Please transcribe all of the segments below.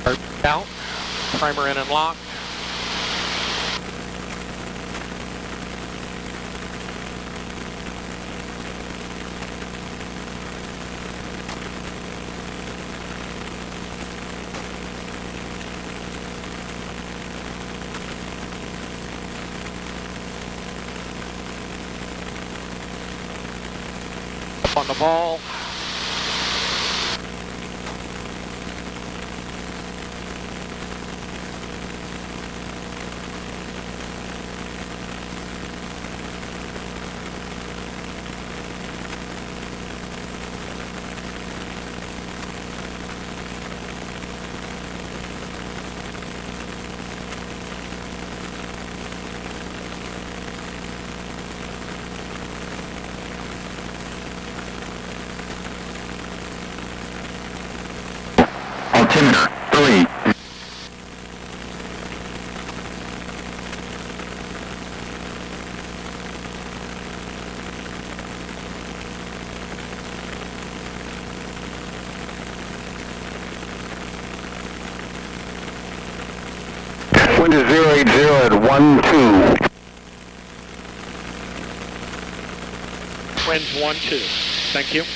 Out, primer in and lock. Up on the ball. Altimeter 3. Wind is 080 at 12. Winds 12. Thank you.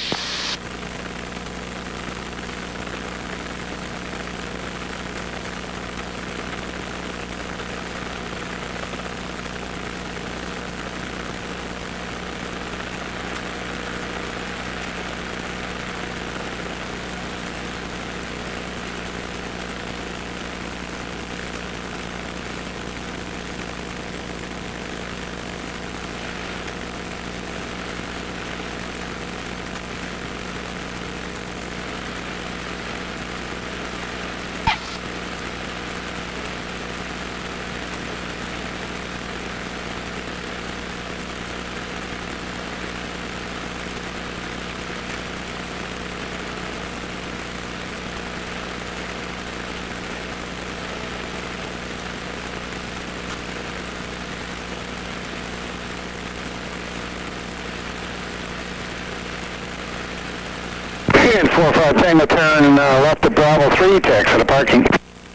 And 45 Tango turn left of Bravo 3 to exit the parking.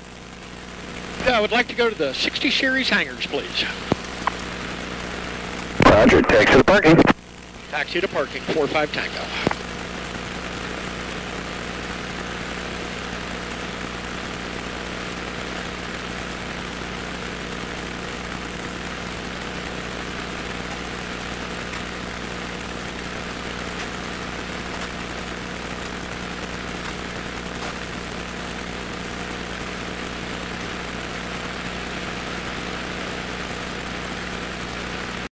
I would like to go to the 60 series hangars, please. Roger, to exit the parking. Taxi to parking, 45 Tango.